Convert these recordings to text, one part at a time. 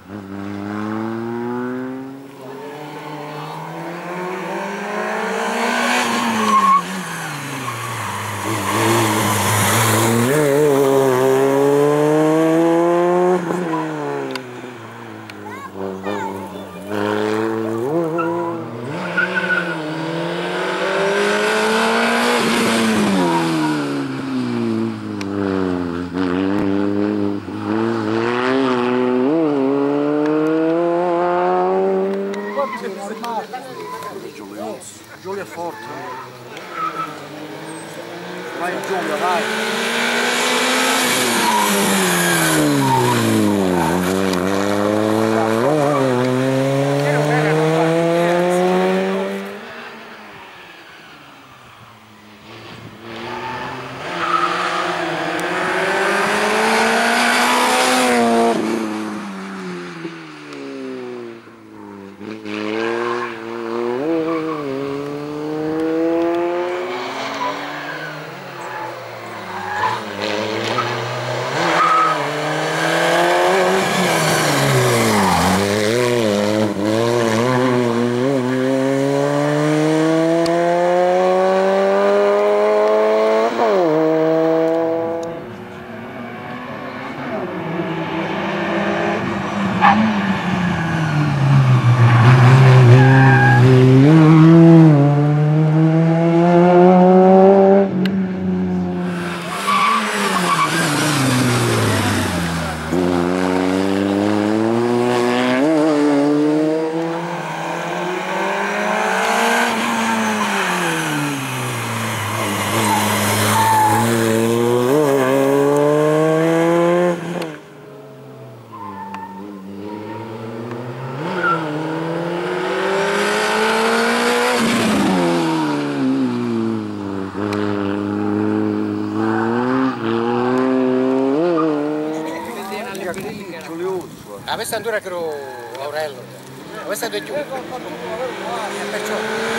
Giulio è forte. Vai Giulio, vai. Questa è dura che Aurello, questa è giù. Perciò.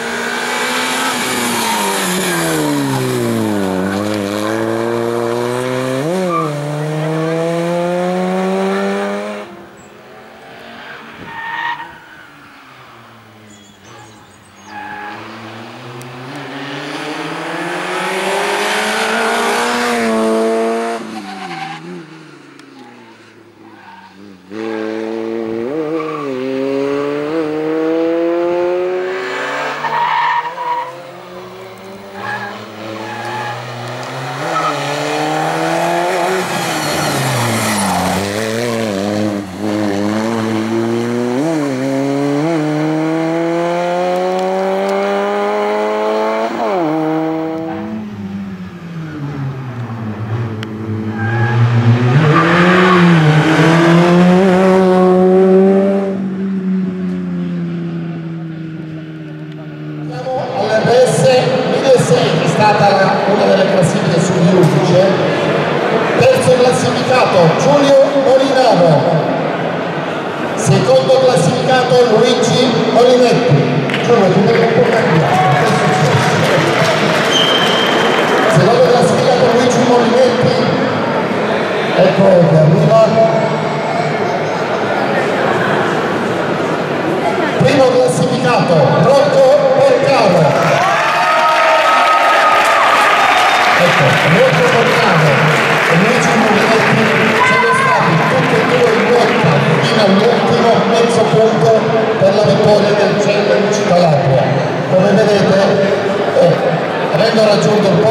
Una delle classifiche sugli 11, terzo classificato Giulio Molinaro, secondo classificato Luigi Olinetti. Giulio, ti devi un po' cambiare. Secondo classificato Luigi Olinetti, ecco che arriva. Primo classificato Rocco Porcaro. Molto portato e Luigi Molinelli sono stati tutti e due in lotta fino all'ultimo mezzo punto per la vittoria del Challenge Calabria. Come vedete, avendo raggiunto il